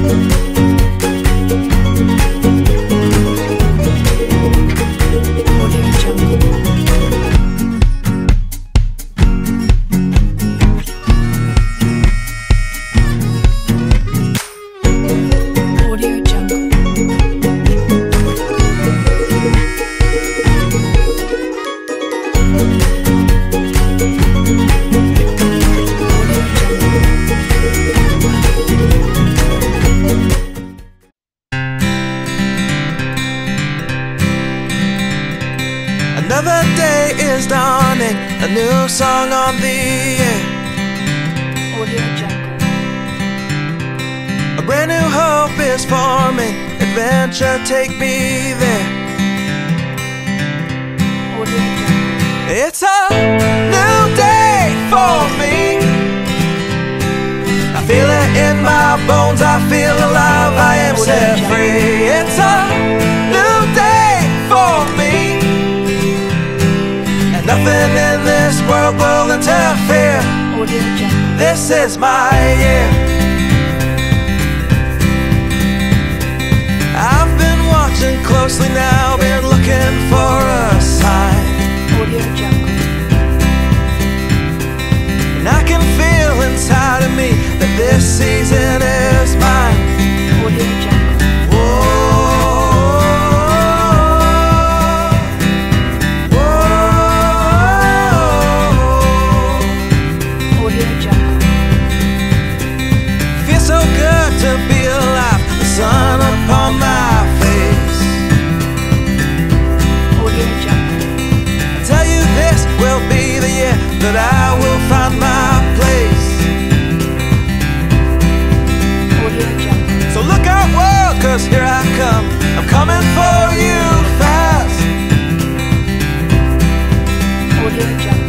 Another day is dawning, a new song on the air. Audio Jungle. A brand new hope is forming, adventure take me there. Audio Jungle. It's a new day for me. I feel it in my bones, I feel alive, I am set free. It's a new day for me. Nothing in this world will interfere. Audio Jungle. This is my year. I've been watching closely now, been looking for a sign. Audio Jungle. And I can feel inside of me that this season is mine. Audio Jungle. To be alive, the sun upon my face. Audio Jungle. I tell you this will be the year that I will find my place. Audio Jungle. So look out world, cause here I come, I'm coming for you fast. Audio Jungle.